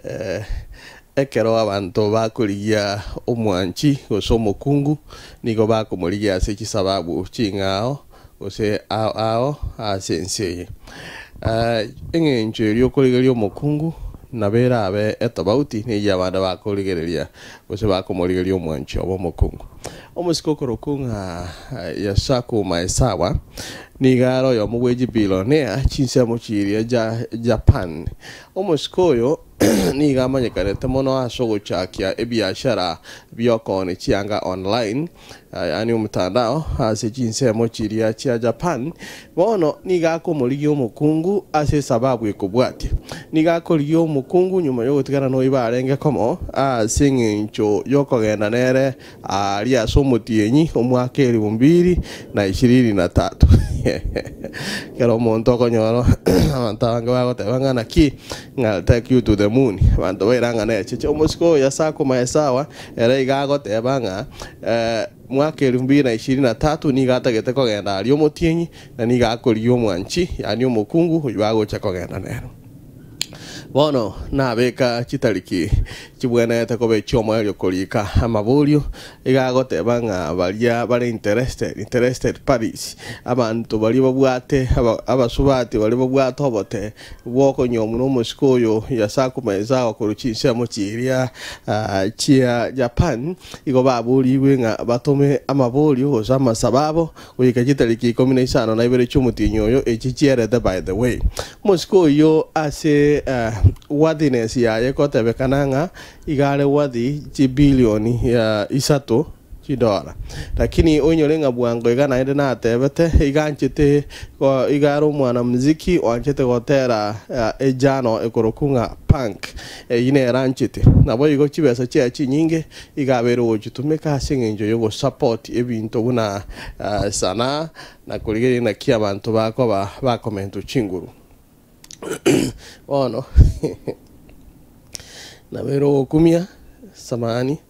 ekero abantu bakurigia omwanchi gose omokungu nigo bakomorigia ase chisababu ching'ao gose ao ase ensi eye. Eng'encho eria okorigeria omokungu nabera abe etobauti neya abande bakorigereria gose bakomorigeria omwanchi obo omokungu. Omosiko okoroku ng'a Yasaku Maezawa niga royo omogweji billionaire chinsemo chiria Japan. Omosiko oyo niga amanyekanete mono ase ogochakia ebiashara biokone chianga online, yani omutandao ase chinsemo chiria chia Japan. Bono niga akomorigia omokungu ase sababu ekobwatia. Niga akorigia omokungu nyuma yogotigana no ibarenge komo ase eng'encho yokogenda nere ari ase omotienyi omwaka 2023. Kero omonto okonyora abantu abange bagoteba ng'a naki ng'al take you to the moon bantu bairanga neche omosiko oyo Yasaku Maezawa era iga agoteba ng'a mwaka 2023 niga atagete kogenda ari omotienyi na niga akorigia omwanchi yani omokungu oyo agocha kogenda nero. Bono nabeka chitariki chibwenete kobe chiomo elio korika amaburio igagoteba ng'a baria bari interested parties abantu bari babwate abasubati bari babwate obote bwokonyomu n'omosiko oyo Yasaku Maezawa koruchinsemo chiria chia Japan igo baburiwe ng'a batome amaburio gose amasababo goika chitariki 15 na ibere chiomutinyo oyo echichierete by the way. Omosiko oyo ase worthiness yaye kotebekana ng'a igare worthy chibilioni ya isato $3, lakini onyore ng'a bwango igana ende natebete iganchete igare omwana muziki wanchete gotera ejano ekoroku ng'a punk ine eranchete nabo igo chibesa chia chinyinge igabere ochitumeka ase eng'encho yogo support ebinto buna sana na kurigeria na kia abantu bako bakomento chinguru. Ono nabero kumia samani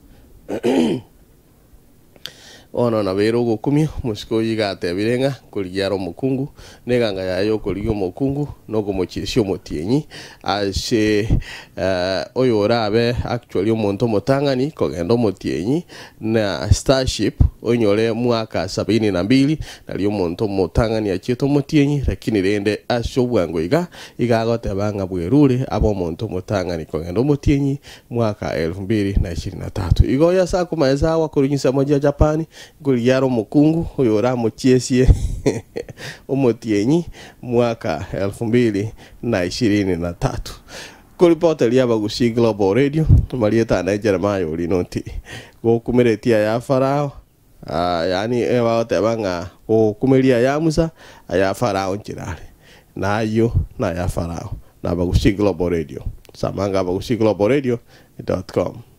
ono nabero gokumia musiko yigate birenga kurigiara omokungu neganga yayo kurigia omokungu nogo mochirisio motienyi ase oyo orabe actually omonto motangani kogenda omotienyi na Starship onyore mwaka 72 nali omonto motangani achito motienyi lakini rende ase obwango igagoteba ng'a bwerure abo omonto motangani kogenda omotienyi mwaka 2023 igo Yasaku Maezawa kurinyisa moja Japan kurigiara omokungu oyo oramochiesie omotienyi mwaka 2023. Kuripoteria Bagusi Global Radio Marieta na Jeremiah Olinoti gokumeretia ya Farao yani ewagoteba ng'a gokumeria ya Musa ya Farao nchirare nayo na ya Farao na Bagusi Global Radio samanga bagusi global radio.com.